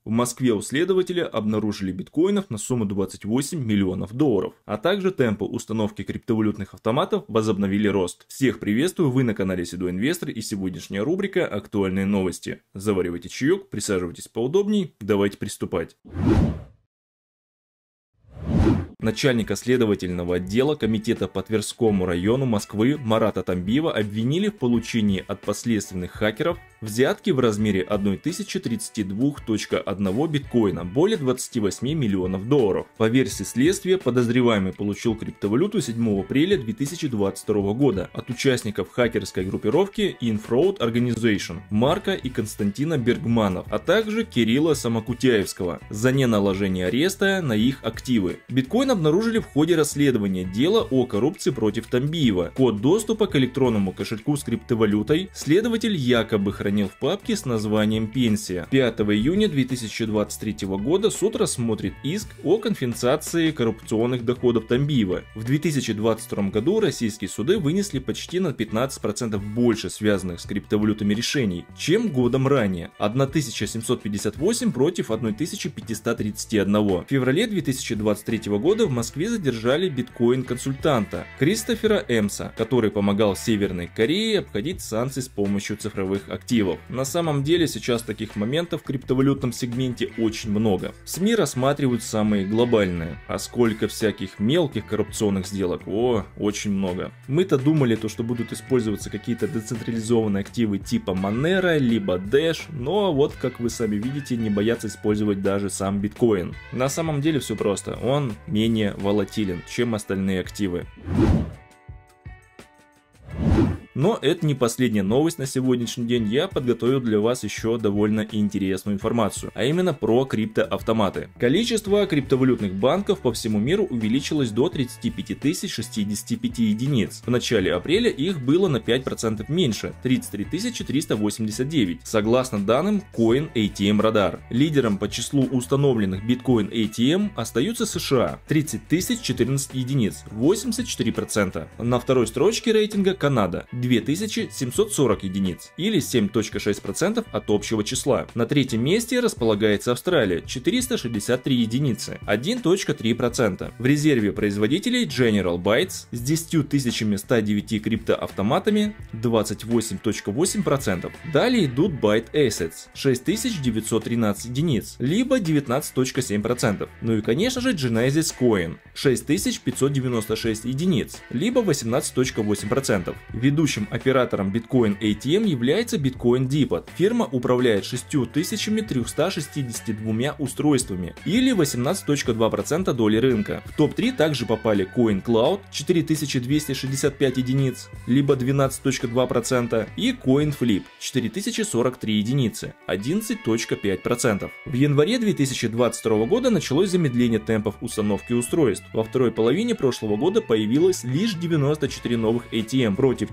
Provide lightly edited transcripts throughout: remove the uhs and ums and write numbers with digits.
В Москве у следователя обнаружили биткоинов на сумму 28 миллионов долларов, а также темпы установки криптовалютных автоматов возобновили рост. Всех приветствую, вы на канале Седой Инвестор и сегодняшняя рубрика «Актуальные новости». Заваривайте чаек, присаживайтесь поудобней, давайте приступать. Начальника следовательного отдела комитета по Тверскому району Москвы Марата Тамбиева обвинили в получении от подследственных хакеров взятки в размере 1032.1 биткоина, более 28 миллионов долларов. По версии следствия, подозреваемый получил криптовалюту 7 апреля 2022 года от участников хакерской группировки InFraud Organization Марка и Константина Бергманов, а также Кирилла Самокутяевского за неналожение ареста на их активы. Биткоин обнаружили в ходе расследования дела о коррупции против Тамбиева. Код доступа к электронному кошельку с криптовалютой следователь якобы хранил в папке с названием «Пенсия». 5 июня 2023 года суд рассмотрит иск о конфискации коррупционных доходов Тамбиева. В 2022 году российские суды вынесли почти на 15% больше связанных с криптовалютами решений, чем годом ранее – 1758 против 1531. В феврале 2023 года в Москве задержали биткоин-консультанта Кристофера Эмса, который помогал Северной Корее обходить санкции с помощью цифровых активов. На самом деле сейчас таких моментов в криптовалютном сегменте очень много. СМИ рассматривают самые глобальные, а сколько всяких мелких коррупционных сделок, очень много. Мы-то думали, что будут использоваться какие-то децентрализованные активы типа Monero, либо Dash, но вот как вы сами видите, не боятся использовать даже сам биткоин. На самом деле все просто, он менее волатилен, чем остальные активы. Но это не последняя новость на сегодняшний день, я подготовил для вас еще довольно интересную информацию, а именно про криптоавтоматы. Количество криптовалютных банков по всему миру увеличилось до 35 065 единиц. В начале апреля их было на 5% меньше, 33 389, согласно данным Coin ATM Radar. Лидером по числу установленных биткоин ATM остаются США, 30 014 единиц, 84%. На второй строчке рейтинга Канада, 2740 единиц, или 7,6% от общего числа. На третьем месте располагается Австралия, 463 единицы, 1,3%. В резерве производителей General Bytes с 10 109 криптоавтоматами, 28,8%. Далее идут Byte Assets, 6913 единиц, либо 19,7%. Ну и конечно же Genesis Coin, 6596 единиц, либо 18,8%. Ведущим оператором Bitcoin ATM является Bitcoin Depot. Фирма управляет 6362 устройствами, или 18,2% доли рынка. В топ-3 также попали CoinCloud, 4265 единиц, либо 12,2%, и CoinFlip, 4043 единицы, 11,5%. В январе 2022 года началось замедление темпов установки устройств. Во второй половине прошлого года появилось лишь 94 новых ATM против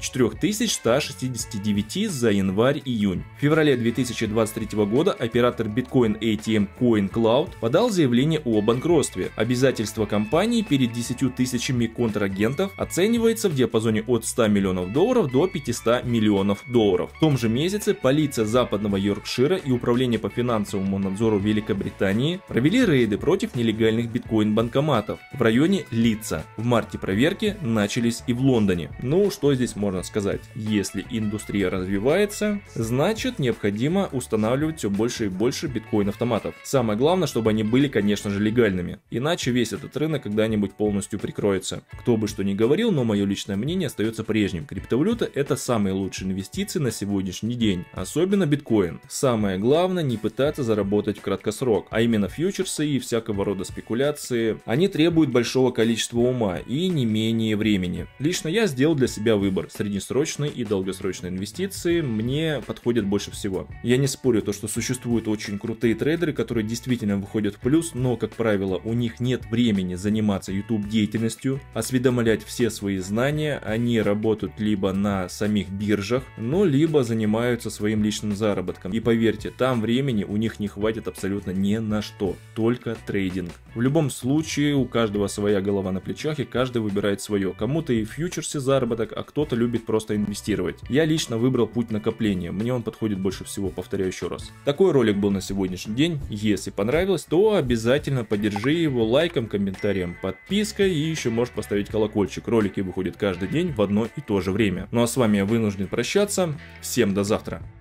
4169 за январь-июнь. В феврале 2023 года оператор Bitcoin ATM CoinCloud подал заявление о банкротстве. Обязательства компании перед 10 тысячами контрагентов оценивается в диапазоне от 100 миллионов долларов до 500 миллионов долларов. В том же месяце полиция Западного Йоркшира и Управление по финансовому надзору Великобритании провели рейды против нелегальных биткоин-банкоматов в районе Лидса. В марте проверки начались и в Лондоне. Ну, что здесь можно сказать? Если индустрия развивается, значит необходимо устанавливать все больше и больше биткоин-автоматов. Самое главное, чтобы они были, конечно же, легальными. Иначе весь этот рынок когда-нибудь полностью прикроется. Кто бы что ни говорил, но мое личное мнение остается прежним. Криптовалюта — это самые лучшие инвестиции на сегодняшний день. Особенно биткоин. Самое главное — не пытаться заработать в краткосрок, а именно фьючерсы и всякого рода спекуляции. Они требуют большого количества ума и не менее времени. Лично я сделал для себя выбор. Среднесрочные и долгосрочные инвестиции мне подходят больше всего. Я не спорю то, что существуют очень крутые трейдеры, которые действительно выходят в плюс, но, как правило, у них нет времени заниматься YouTube деятельностью, осведомлять все свои знания, они работают либо на самих биржах, но либо занимаются своим личным заработком. И поверьте, там времени у них не хватит абсолютно ни на что, только трейдинг. В любом случае, у каждого своя голова на плечах, и каждый выбирает свое. Кому-то и в фьючерсе заработок, а кто-то любит просто просто инвестировать. Я лично выбрал путь накопления, мне он подходит больше всего, повторяю еще раз. Такой ролик был на сегодняшний день. Если понравилось, то обязательно поддержи его лайком, комментарием, подпиской и еще можешь поставить колокольчик. Ролики выходят каждый день в одно и то же время. Ну а с вами я вынужден прощаться. Всем до завтра.